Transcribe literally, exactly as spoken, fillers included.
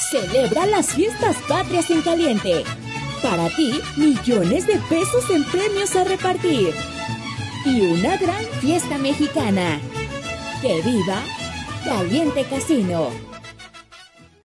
Celebra las fiestas patrias en Caliente. Para ti, millones de pesos en premios a repartir. Y una gran fiesta mexicana. ¡Que viva Caliente Casino!